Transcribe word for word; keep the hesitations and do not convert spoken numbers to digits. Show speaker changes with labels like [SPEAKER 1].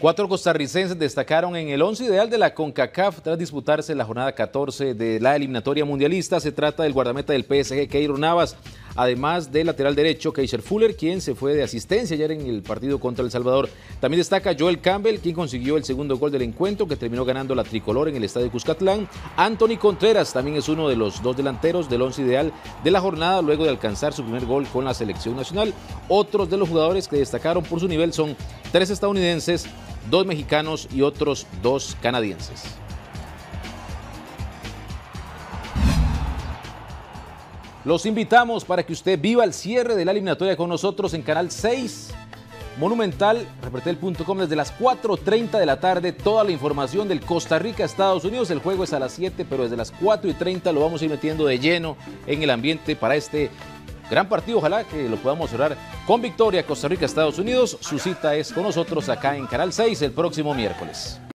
[SPEAKER 1] Cuatro costarricenses destacaron en el once ideal de la CONCACAF tras disputarse la jornada catorce de la eliminatoria mundialista. Se trata del guardameta del P S G, Keylor Navas, además del lateral derecho, Keisher Fuller, quien se fue de asistencia ayer en el partido contra El Salvador. También destaca Joel Campbell, quien consiguió el segundo gol del encuentro, que terminó ganando la tricolor en el estadio Cuscatlán. Anthony Contreras también es uno de los dos delanteros del once ideal de la jornada, luego de alcanzar su primer gol con la selección nacional. Otros de los jugadores que destacaron por su nivel son tres estadounidenses, dos mexicanos y otros dos canadienses. Los invitamos para que usted viva el cierre de la eliminatoria con nosotros en Canal seis Monumental, repretel punto com, desde las cuatro y treinta de la tarde. Toda la información del Costa Rica-Estados Unidos. El juego es a las siete, pero desde las cuatro y treinta lo vamos a ir metiendo de lleno en el ambiente para este gran partido. Ojalá que lo podamos cerrar con victoria. Costa Rica-Estados Unidos. Su cita es con nosotros acá en Canal seis el próximo miércoles.